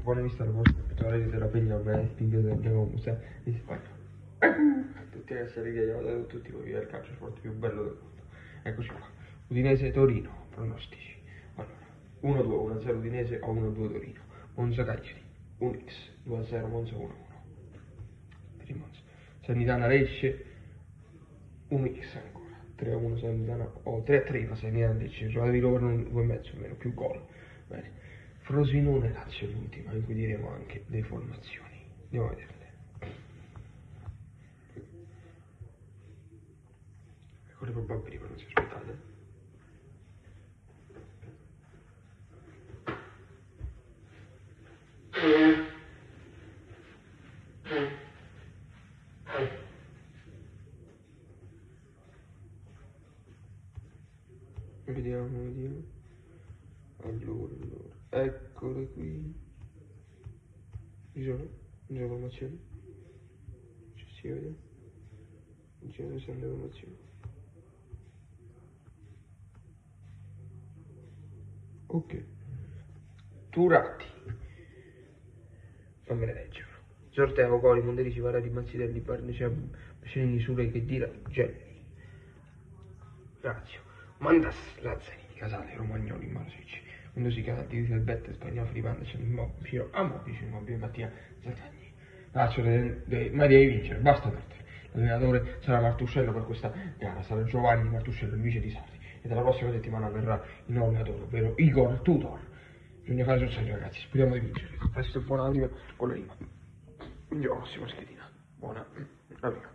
buona vista alla vostra titolare della Pegna, ormai spingere andiamo in Spagna. Tutti a essere andiamo tutti voi, il calcio sport più bello del mondo. Eccoci qua. Udinese Torino, pronostici. Allora, 1-2, 1-0 Udinese o 1-2 Torino. Monza Cagliari, 1x, 2-0 Monza 1-1. Per il Monza. Salernitana Lecce, 1x ancora. 3-1 Salernitana o 3-3 la Salernitana Lecce, giocata di Roma 2,5 almeno, più gol. Bene. Frosinone Lazio l'ultima, in cui diremo anche le formazioni. Andiamo a vederle. Ecco le probabili, però non si aspettate. Vediamo. Allora, eccole qui. Ci sono le informazioni. Ci si vede. Non ci sono le informazioni. Ok. Turati. Fammele leggere. Sorteo Coli, Monderici, Varari, Mazzitelli, Barnecem, Bacenini, Sule, Chedira, Gelli. Lazio. Mandas, Lazzarini, Casale, Romagnoli, Marsici. Quando si chiama di Bette, Spagnolo, Filipante, c'è Immobile, Amobici, Immobile, Mattia, Zattagni. Lazio ma devi vincere, basta perdere. L'allenatore sarà Martuscello per questa gara, sarà Giovanni Martuscello, il vice di Sarri. E dalla prossima settimana verrà il nuovo allenatore, ovvero Igor Tudor. Bisogna fare sul serio, ragazzi, speriamo di vincere. Presto e buona prima con la rima. Il prossimo schedina. Buona, amico.